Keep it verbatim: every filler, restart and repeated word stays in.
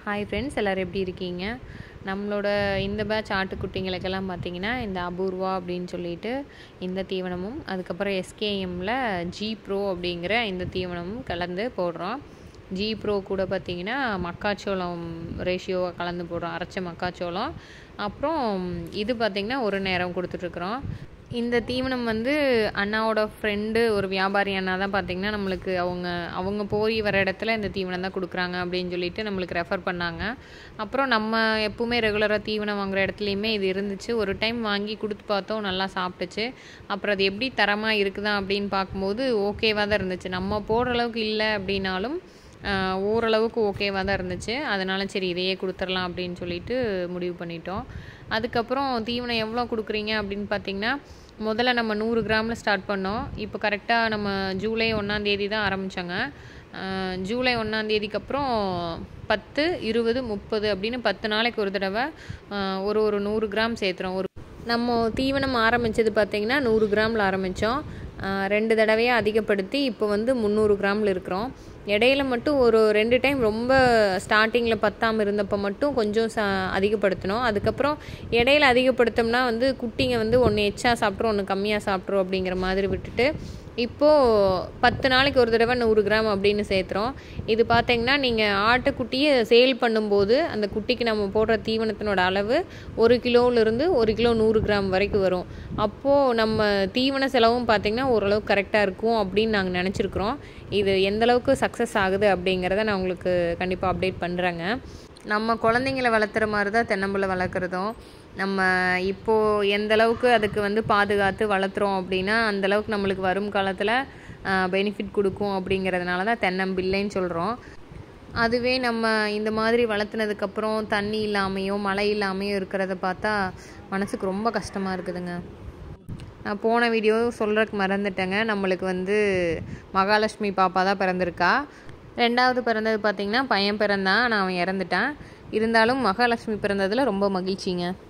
Hi friends, எல்லோரும் எப்படி இருக்கீங்க? நம்மளோட இந்த பேட்ச் ஆட்டுக்குட்டிங்களுக்கெல்லாம் பார்த்திங்கன்னா இந்த அபூர்வா அப்படின்னு சொல்லிட்டு இந்த தீவனமும், அதுக்கப்புறம் எஸ்கேஎம்மில் ஜி ப்ரோ அப்படிங்கிற இந்த தீவனமும் கலந்து போடுறோம். ஜி ப்ரோ கூட பார்த்திங்கன்னா மக்காச்சோளம் ரேஷியோவை கலந்து போடுறோம், அரைச்ச மக்காச்சோளம். அப்புறம் இது பார்த்திங்கன்னா ஒரு நேரம் கொடுத்துட்ருக்குறோம். இந்த தீவனம் வந்து அண்ணாவோட ஃப்ரெண்டு ஒரு வியாபாரி அண்ணா தான் பார்த்திங்கன்னா நம்மளுக்கு அவங்க அவங்க போய் வர இடத்துல இந்த தீவனம் தான் கொடுக்குறாங்க அப்படின்னு சொல்லிட்டு நம்மளுக்கு ரெஃபர் பண்ணாங்க. அப்புறம் நம்ம எப்போவுமே ரெகுலராக தீவனம் வாங்குகிற இடத்துலையுமே இது இருந்துச்சு. ஒரு டைம் வாங்கி கொடுத்து பார்த்தோம், நல்லா சாப்பிட்டுச்சு. அப்புறம் அது எப்படி தரமாக இருக்குதா அப்படின்னு பார்க்கும்போது ஓகேவாக தான் இருந்துச்சு. நம்ம போடுற அளவுக்கு இல்லை அப்படின்னாலும் ஓரளவுக்கு ஓகேவாக தான் இருந்துச்சு. அதனால் சரி இதையே கொடுத்துடலாம் அப்படின்னு சொல்லிட்டு முடிவு பண்ணிட்டோம். அதுக்கப்புறம் தீவனம் எவ்வளோ கொடுக்குறீங்க அப்படின்னு பார்த்திங்கன்னா, முதல்ல நம்ம நூறு கிராமில் ஸ்டார்ட் பண்ணோம். இப்போ கரெக்டாக நம்ம ஜூலை ஒன்றாந்தேதி தான் ஆரம்பித்தாங்க. ஜூலை ஒன்றாந்தேதிக்கு அப்புறம் பத்து இருபது முப்பது அப்படின்னு பத்து நாளைக்கு ஒரு தடவை ஒரு ஒரு நூறு கிராம் சேர்த்துறோம். ஒரு நம்ம தீவனம் ஆரம்பித்தது பார்த்திங்கன்னா நூறு கிராமில் ஆரம்பித்தோம். ரெண்டு தடவையாக அதிகப்படுத்தி இப்போ வந்து முந்நூறு கிராமில் இருக்கிறோம். இடையில மட்டும் ஒரு ரெண்டு டைம் ரொம்ப ஸ்டார்டிங்கில் பத்தாமல் இருந்தப்போ மட்டும் கொஞ்சம் ச அதிகப்படுத்தினோம். அதுக்கப்புறம் இடையில அதிகப்படுத்தோம்னா வந்து குட்டிங்க வந்து ஒன்று எச்சா சாப்பிட்றோம், ஒன்று கம்மியாக சாப்பிட்றோம் அப்படிங்கிற மாதிரி விட்டுட்டு இப்போது பத்து நாளைக்கு ஒரு தடவை நூறு கிராம் அப்படின்னு சேர்த்துறோம். இது பார்த்திங்கன்னா நீங்கள் ஆட்டுக்குட்டியை சேல் பண்ணும்போது அந்த குட்டிக்கு நம்ம போடுற தீவனத்தினோட அளவு ஒரு கிலோவிலிருந்து ஒரு கிலோ நூறு கிராம் வரைக்கும் வரும். அப்போது நம்ம தீவன செலவும் பார்த்திங்கன்னா ஓரளவுக்கு கரெக்டாக இருக்கும் அப்படின்னு நாங்கள் நினச்சிருக்கிறோம். இது எந்தளவுக்கு சக்ஸஸ் ஆகுது அப்படிங்கிறத நான் உங்களுக்கு கண்டிப்பாக அப்டேட் பண்ணுறேங்க. நம்ம குழந்தைங்கள வளர்த்துற மாதிரி தான் தென்னம்பிள்ளை வளர்க்குறதும். நம்ம இப்போது எந்த அளவுக்கு அதுக்கு வந்து பாதுகாத்து வளர்த்துறோம் அப்படின்னா அந்தளவுக்கு நம்மளுக்கு வரும் காலத்தில் பெனிஃபிட் கொடுக்கும் அப்படிங்கிறதுனால தான் தென்னம்பிள்ளைன்னு சொல்கிறோம். அதுவே நம்ம இந்த மாதிரி வளர்த்துனதுக்கப்புறம் தண்ணி இல்லாமையோ மழை இல்லாமையோ இருக்கிறத பார்த்தா மனசுக்கு ரொம்ப கஷ்டமாக இருக்குதுங்க. நான் போன வீடியோ சொல்கிறதுக்கு மறந்துட்டேங்க. நம்மளுக்கு வந்து மகாலட்சுமி பாப்பா தான் பிறந்திருக்கா. ரெண்டாவது பிறந்தது பார்த்திங்கன்னா பையன் பிறந்தான், நான் அவன் இறந்துட்டான். இருந்தாலும் மகாலட்சுமி பிறந்ததில் ரொம்ப மகிழ்ச்சிங்க.